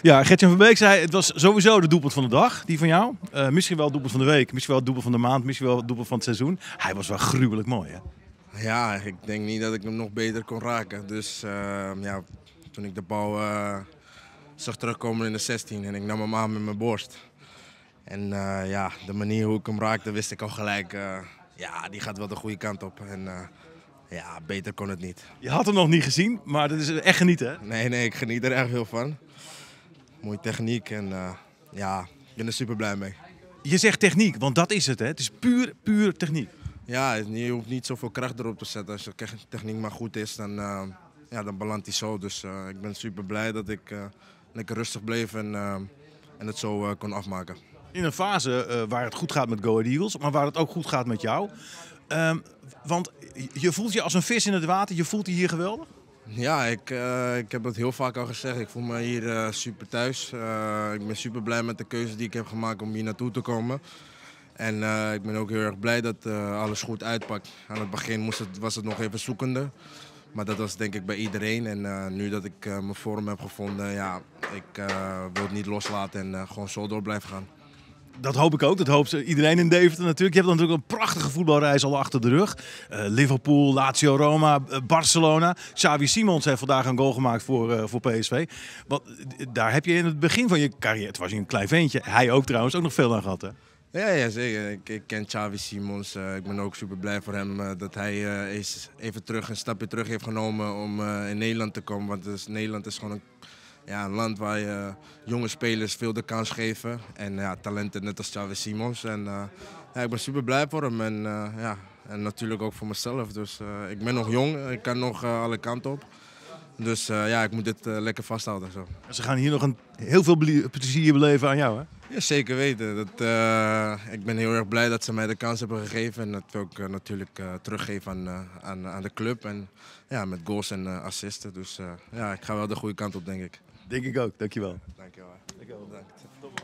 Ja, Gert-Jan Verbeek zei het was sowieso de doelpunt van de dag, die van jou. Misschien wel het doelpunt van de week, misschien wel het doelpunt van de maand, misschien wel het doelpunt van het seizoen. Hij was wel gruwelijk mooi, hè? Ja, ik denk niet dat ik hem nog beter kon raken. Dus ja, toen ik de bal zag terugkomen in de 16 en ik nam hem aan met mijn borst. En ja, de manier hoe ik hem raakte wist ik al gelijk, ja, die gaat wel de goede kant op. En ja, beter kon het niet. Je had hem nog niet gezien, maar dat is echt genieten, hè? Nee, ik geniet er erg veel van. Mooie techniek en ja, ik ben er super blij mee. Je zegt techniek, want dat is het, hè? Het is puur techniek. Ja, je hoeft niet zoveel kracht erop te zetten. Als de techniek maar goed is, dan, ja, dan belandt hij zo. Dus ik ben super blij dat ik lekker rustig bleef en het zo kon afmaken. In een fase waar het goed gaat met Go Ahead Eagles, maar waar het ook goed gaat met jou. Want je voelt je als een vis in het water, je voelt je hier geweldig. Ja, ik heb het heel vaak al gezegd. Ik voel me hier super thuis. Ik ben super blij met de keuze die ik heb gemaakt om hier naartoe te komen. En ik ben ook heel erg blij dat alles goed uitpakt. Aan het begin was het nog even zoekende. Maar dat was denk ik bij iedereen. En nu dat ik mijn vorm heb gevonden, ja, ik wil het niet loslaten en gewoon zo door blijven gaan. Dat hoop ik ook. Dat hoopt iedereen in Deventer natuurlijk. Je hebt natuurlijk een prachtige voetbalreis al achter de rug. Liverpool, Lazio, Roma, Barcelona. Xavi Simons heeft vandaag een goal gemaakt voor PSV. Want daar heb je in het begin van je carrière, het was een klein ventje, hij ook trouwens, ook nog veel aan gehad, hè? Ja, zeker. Ik ken Xavi Simons. Ik ben ook super blij voor hem dat hij even een stapje terug heeft genomen om in Nederland te komen. Want Nederland is gewoon een land waar je jonge spelers veel de kans geven. En ja, talenten net als Xavi Simons. En ja, ik ben super blij voor hem en, ja, en natuurlijk ook voor mezelf. Dus ik ben nog jong, ik kan nog alle kanten op. Dus ja, ik moet dit lekker vasthouden. Zo. Ze gaan hier nog heel veel plezier beleven aan jou, hè? Ja, zeker weten. Ik ben heel erg blij dat ze mij de kans hebben gegeven. En dat wil ik natuurlijk teruggeven aan de club. En ja, met goals en assisten. Dus ja, ik ga wel de goede kant op, denk ik. Denk ik ook. Dankjewel. Dankjewel. Bedankt.